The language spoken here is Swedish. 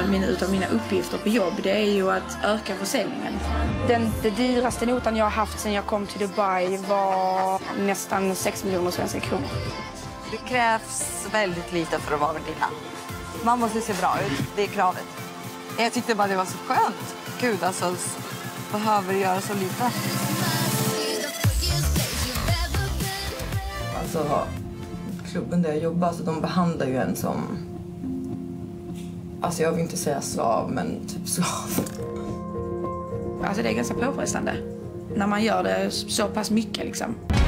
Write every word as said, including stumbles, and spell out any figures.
av mina, utav mina uppgifter på jobb, det är ju att öka försäljningen. Den det dyraste notan jag har haft sedan jag kom till Dubai var nästan sex miljoner svenska kronor. Det krävs väldigt lite för att vara värdinna. Man måste se bra ut, det är kravet. Jag tyckte bara det var så skönt. Gud, alltså, behöver göra så lite. Alltså, klubben där jag jobbar, alltså, de behandlar ju en som... Alltså jag vill inte säga slav, men typ slav. Alltså det är ganska påfrestande när man gör det så pass mycket liksom.